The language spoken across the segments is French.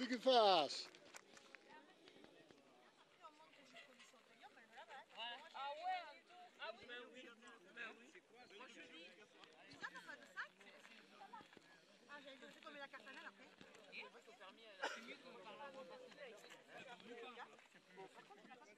Qu'est-ce que tu fasses? Ah ouais, ah oui. Ben oui. C'est quoi ça? Moi je dis. Ça, t'as pas de sac? Ah, j'allais dire, c'est comme la cartanelle après. Et il faut faire mieux, là. C'est mieux que par là. Par contre, tu l'as pas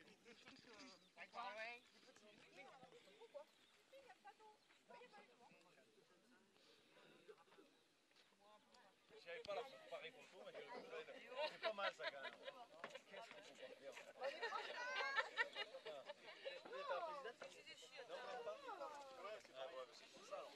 Si j'avais pas la pareille photo, c'est pas mal ça quand même. Qu'est-ce qu'il faut pas faire? Vous êtes à la présidente? Non, même pas. Ah ouais, c'est ça alors.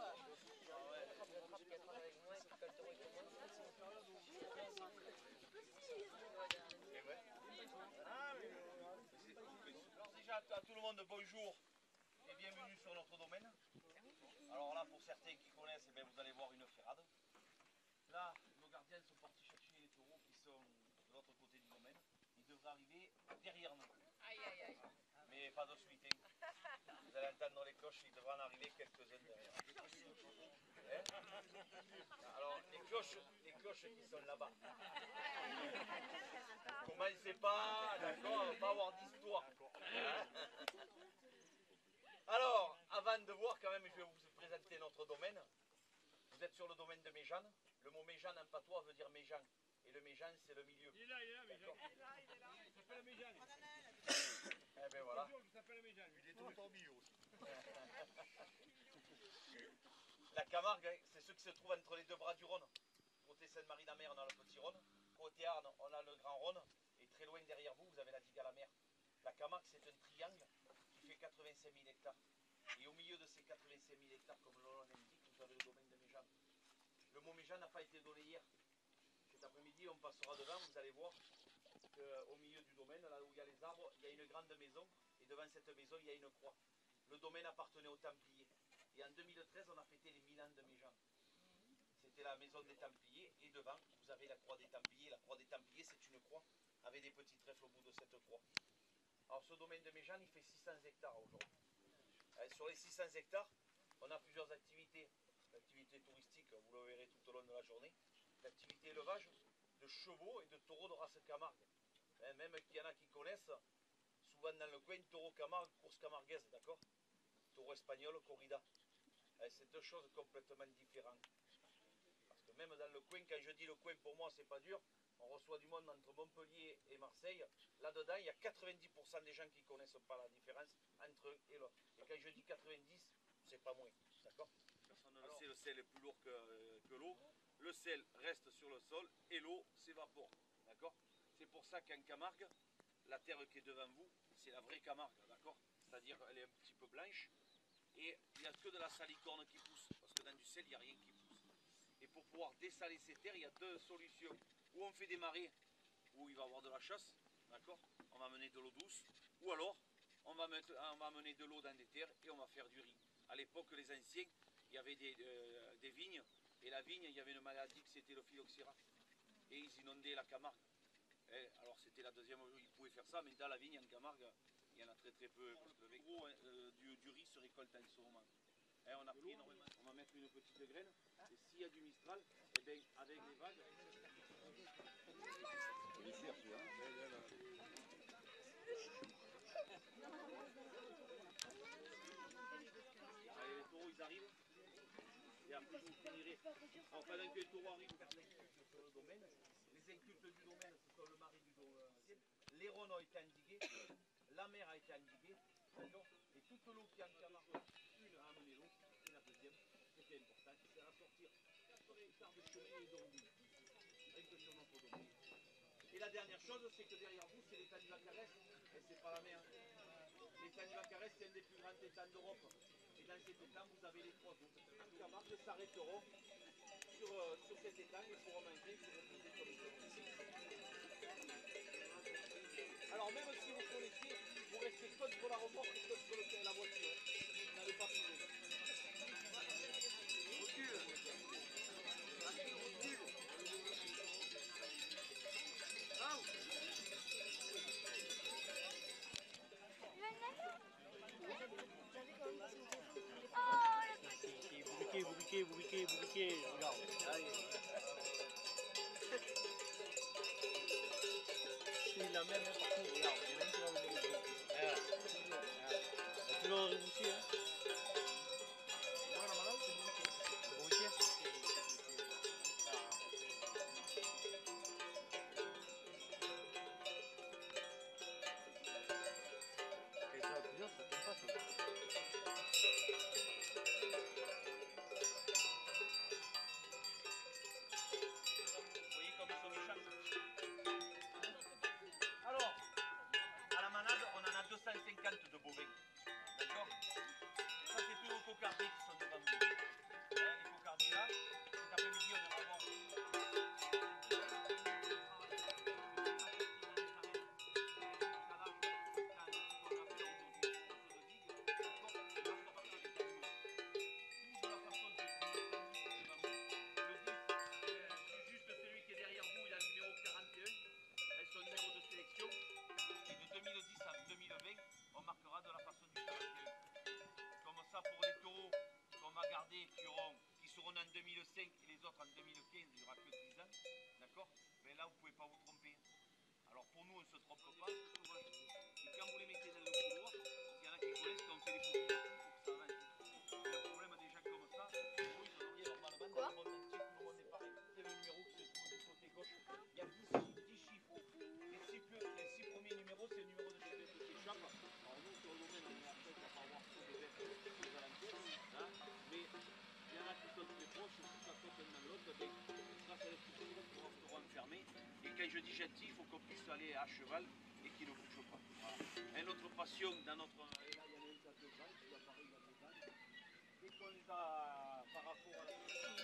Alors déjà à tout le monde, bonjour et bienvenue sur notre domaine. Alors là, pour certains qui connaissent, eh bien, vous allez voir une ferrade. Là, nos gardiens sont partis chercher les taureaux qui sont de l'autre côté du domaine. Ils devraient arriver derrière nous. Aïe, aïe, aïe. Mais pas de suite. Hein. Vous allez entendre les cloches, il devrait en arriver quelques-uns derrière. Hein? Alors, les cloches qui sont là-bas. Commencez pas, d'accord, on ne va pas avoir d'histoire. Hein? Alors, avant de voir quand même, je vais vous présenter notre domaine. Vous êtes sur le domaine de Méjeanne. Le mot Méjeanne en patois veut dire Méjean. Et le Méjeanne, c'est le milieu. Il est là, Méjeanne. Il s'appelle Méjeanne. Eh ben voilà. Bonjour, il s'appelle Méjeanne. Il est tout le temps bio aussi. La Camargue, c'est ceux qui se trouvent entre les deux bras du Rhône. Côté Sainte-Marie-de-la-Mer, on a le petit Rhône. Côté Arne, on a le grand Rhône. Et très loin derrière vous, vous avez la digue à la mer. La Camargue, c'est un triangle qui fait 85 000 hectares. Et au milieu de ces 85 000 hectares, comme le nom l'indique, vous avez le domaine de Méjeanne. Le mot Méjeanne n'a pas été donné hier. Cet après-midi, on passera devant, vous allez voir qu'au milieu du domaine, là où il y a les arbres, il y a une grande maison. Et devant cette maison, il y a une croix. Le domaine appartenait aux Templiers. Et en 2013, on a fêté les 1000 ans de Méjeanne. C'était la maison des Templiers. Et devant, vous avez la croix des Templiers. La croix des Templiers, c'est une croix avec des petits trèfles au bout de cette croix. Alors ce domaine de Méjeanne, il fait 600 hectares aujourd'hui. Sur les 600 hectares, on a plusieurs activités. L'activité touristique, vous le verrez tout au long de la journée. L'activité élevage de chevaux et de taureaux de race Camargue. Même qu'il y en a qui connaissent, souvent dans le coin, taureau Camargue, course camarguaise, d'accord? Taureau espagnol, corrida. C'est deux choses complètement différentes. Parce que même dans le coin, quand je dis le coin, pour moi, c'est pas dur. On reçoit du monde entre Montpellier et Marseille. Là-dedans, il y a 90% des gens qui ne connaissent pas la différence entre eux et l'autre. Et quand je dis 90, c'est pas moins. D'accord? Personne ne le sait, le sel est plus lourd que l'eau. Le sel reste sur le sol et l'eau s'évapore. D'accord? C'est pour ça qu'en Camargue, la terre qui est devant vous, c'est la vraie Camargue. D'accord? C'est-à-dire qu'elle est un petit peu blanche. Et il n'y a que de la salicorne qui pousse. Parce que dans du sel, il n'y a rien qui pousse. Et pour pouvoir dessaler ces terres, il y a deux solutions. Ou on fait des marais, où il va y avoir de la chasse, d'accord? On va mener de l'eau douce. Ou alors, on va mener de l'eau dans des terres et on va faire du riz. À l'époque, les anciens, il y avait des vignes. Et la vigne, il y avait une maladie qui c'était le phylloxéra. Et ils inondaient la Camargue. Et alors c'était la deuxième où ils pouvaient faire ça, mais dans la vigne en Camargue, il y en a très peu. Parce que le gros du riz se récolte en ce moment. Et on a pris énormément. On va mettre une petite graine. Et s'il y a du Mistral, et bien avec les vagues. Allez, les taureaux ils arrivent. Et après je vous finirai. Alors pendant que les taureaux arrivent, sur le domaine, les incultes du domaine, ce sont le mari du domaine. Les Rhônes ont été endigués, la mer a été endiguée, d'accord? Et toute l'eau qui est en Camargue, une a amené l'eau, et la deuxième, c'était important, c'est à sortir 4 hectares de chemin et d'ombre, rien que sur notre domaine. Et la dernière chose, c'est que derrière vous, c'est l'étang du Vacarès, et c'est pas la mer. L'étang du Vacarès, c'est un des plus grands étangs d'Europe. Et dans cet étang, vous avez les trois eaux. Les Camargues s'arrêteront sur cet étang et pourront manger, se reposer sur les eaux. Alors même si vous connaissez, vous restez contre la remorque et contre la voiture. Vous n'avez pas plus loin. Recule. Recule. Ah, Vous briquez, regarde. pour nous, on ne se trompe pas. Et quand vous les mettez dans le couloir, il y en a qui connaissent qu'on fait des populations pour que ça avance. Le problème des gens comme ça, vous, ils en auriez normalement dans le monde entier, tout le monde est pareil. C'est le numéro qui se trouve du côté gauche. Il y a 10 chiffres. Les 6 premiers numéros, c'est le numéro de chef qui échappe. Alors nous, sur le domaine, on est après, on va pas avoir tous les bêtes qui les alentours. Hein, mais il y en a qui sont très proches, si ça saute l'un dans l'autre, grâce à l'électricité, on pourra se renfermer. Et quand je dis gentil, il faut qu'on puisse aller à cheval et qu'il ne bouge pas. Voilà. Et notre passion dans notre... Et là, il y en a une qui a 2 ans, qui apparaît il y a 2 ans. Dès qu'on les a par rapport à la...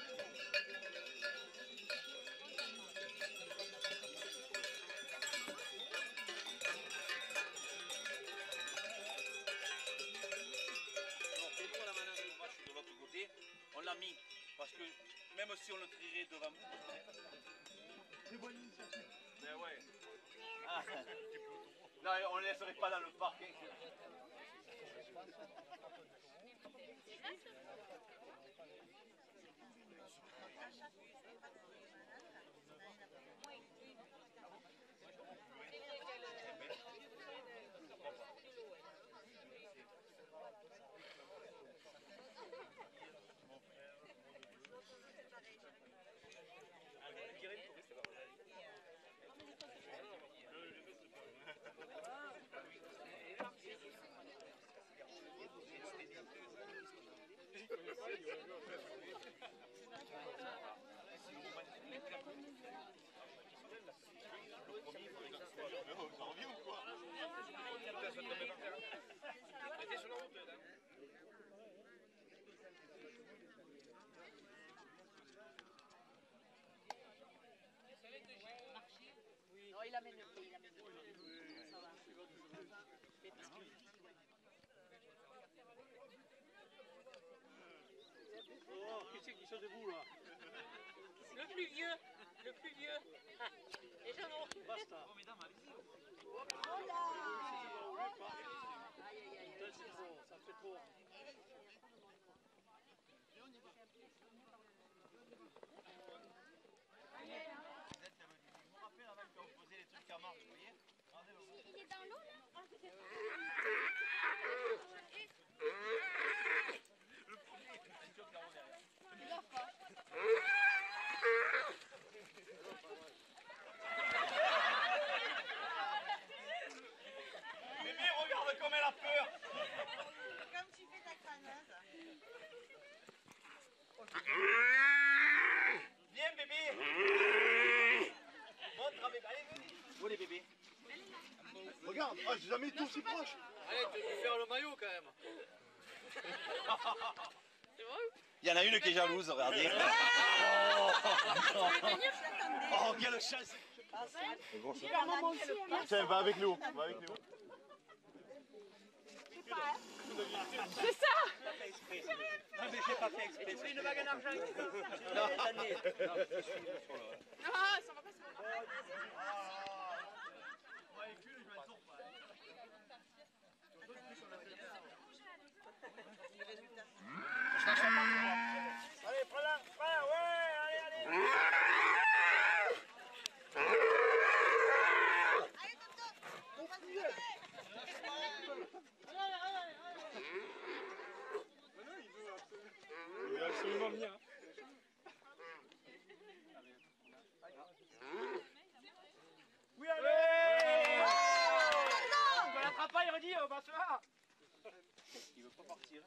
On l'a mis parce que même si on le trierait devant vous, très bonne initiative. Mais ouais. Ah. Non, on ne le laisserait pas dans le parc. Non, il amène le pied, il amène le pied. Ça va. Mais parce que... Oh, qui c'est qui sont debout là? Le plus vieux, le plus vieux. Ah, les gens vont. Basta. Oh mesdames, allez-y. Aïe, aïe, aïe. C'est trop, ça fait trop. Je me rappelle avant quand on faisait les trucs à marche, vous voyez? Il est dans l'eau là? Le premier, c'est sûr qu'il y a un derrière. Bébé, regarde comme elle a peur. Comme tu fais ta crâneuse. Viens bébé. Montre à bébé, allez venez. Où les bébés? Regarde, ah, j'ai jamais été aussi proche. Allez, tu peux faire le maillot quand même. Il y en a une qui est jalouse, regardez. Oh, quelle chance. Tiens, va avec nous. Va avec nous. C'est ça! Non mais j'ai pas fait exprès. Tu voulais une bague en argent? Non, ça va pas se faire. Allez, prends-la, ouais, allez, allez. Allez, Toto, on va se tirer. Il a absolument bien. Oui, allez. On va l'attraper, il redit, on va se voir. Il veut pas partir.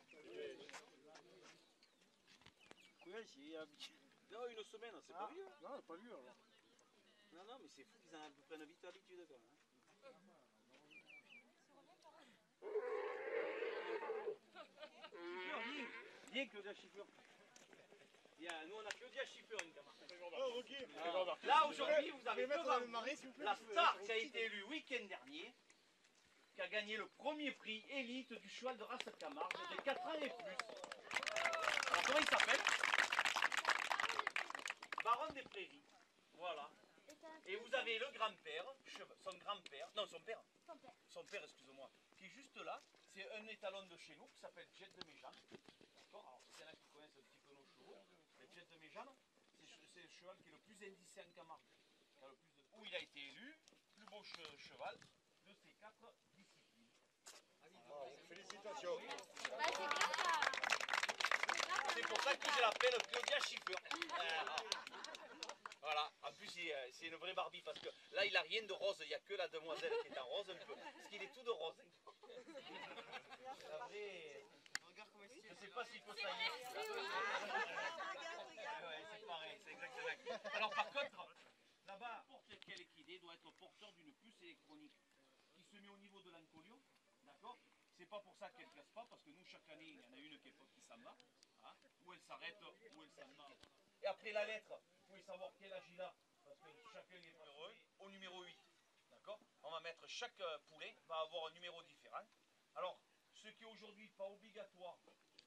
Non, une semaine, c'est pas vieux. Non, pas vu alors. Non, non, mais c'est fou qu'ils en prennent vite l'habitude quand même. Viens, Claudia Schiffer. Nous, on a Claudia Schiffer, une camarade. Oh, ok. Là, aujourd'hui, vous avez mettre devant le marée, s'il vous plaît. la star qui a été élue le week-end dernier, qui a gagné le premier prix élite du cheval de race Camargue de 4 ans et plus. Alors, comment il s'appelle? Baron des Prairies. Voilà. Et vous avez le grand-père, son grand-père, non son père, excusez-moi, qui est juste là. C'est un étalon de chez nous qui s'appelle Jet de Méjeanne. D'accord. Alors, s'il y en a qui connaissent un petit peu nos chevaux, le Jet de Méjeanne, c'est le cheval qui est le plus indicé en Camargue. Où il a été élu le plus beau cheval de ces 4 disciplines. Félicitations. Bah, c'est grâce à... C'est pour ça que je l'appelle Claudia Schiffer. Voilà, en plus c'est une vraie Barbie parce que là il a rien de rose, il n'y a que la demoiselle qui est en rose un peu. Parce qu'il est tout de rose. La vraie... Je sais pas s'il faut ça y est. Ouais, c'est pareil, c'est exactement. Alors par contre, là-bas, n'importe quel équidé doit être porteur d'une puce électronique qui se met au niveau de l'encolio, d'accord? C'est pas pour ça qu'elle ne casse pas, parce que nous chaque année, il y en a une qui s'en va, hein, où elle s'arrête, où elle s'en va. Et après la lettre, vous pouvez savoir quel âge il a, parce que chacun est heureux, au numéro 8. D'accord? On va mettre chaque poulet, va avoir un numéro différent. Alors, ce qui est aujourd'hui pas obligatoire,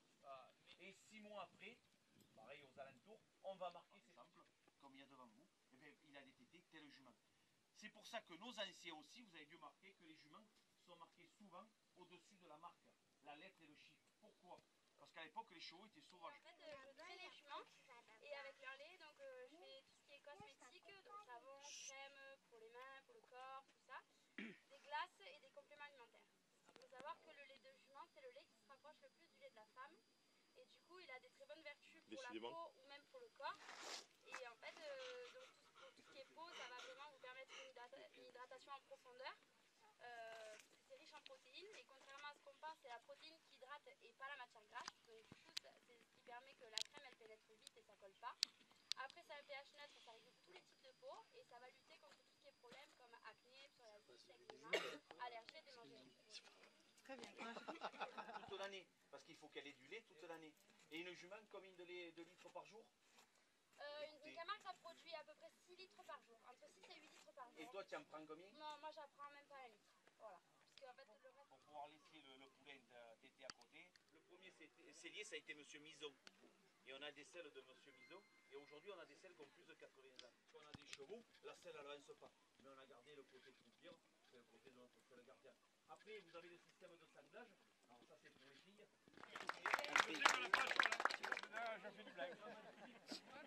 et 6 mois après, pareil aux alentours, on va marquer ces exemples, comme il y a devant vous, eh bien, il a des tétés tel jument. C'est pour ça que nos anciens aussi, vous avez dû marquer que les juments sont marqués souvent au-dessus de la marque, la lettre et le chiffre. Pourquoi? Parce qu'à l'époque, les chevaux étaient sauvages. En fait, je traite les juments et avec leur lait, donc je fais tout ce qui est cosmétique, donc savon, crème pour les mains, pour le corps, tout ça, des glaces et des compléments alimentaires. Il faut savoir que le lait de jument, c'est le lait qui se rapproche le plus du lait de la femme et du coup, il a des très bonnes vertus pour la peau ou même pour le corps. Et en fait, donc pour tout ce qui est peau, ça va vraiment vous permettre une hydratation en profondeur. C'est riche en protéines et contrairement à ce qu'on pense, c'est la protéine qui hydrate et pas la matière grasse. Donc du coup, c'est ce qui permet que la crème elle pénètre vite et ça colle pas. Après, c'est un pH neutre, ça régule tous les types de peau et ça va lutter contre tout ce qui est problème comme acné, psoriasis, eczéma, allergie et démangeaisons. Très bien. Toute l'année, parce qu'il faut qu'elle ait du lait toute l'année. Et une jument, combien de litres par jour? Une Camargue, ça produit à peu près 6 litres par jour, entre 6 et 8 litres par jour. Et toi, tu en prends combien? Non, moi j'apprends même pas un litre. Voilà. Parce qu'en fait, le reste. Pour pouvoir laisser le poulet tété à côté. Le premier cellier, ça a été Monsieur Miso. Et on a des selles de Monsieur Miso. Et aujourd'hui, on a des selles qui ont plus de 80 ans. On a des chevaux, la selle, elle avance pas. Mais on a gardé le côté croupier, c'est le côté de notre seul gardien. Après, vous avez le système de sanglage. Alors ça, c'est pour les filles. Je sais que la page, là, j'ai fait du blague.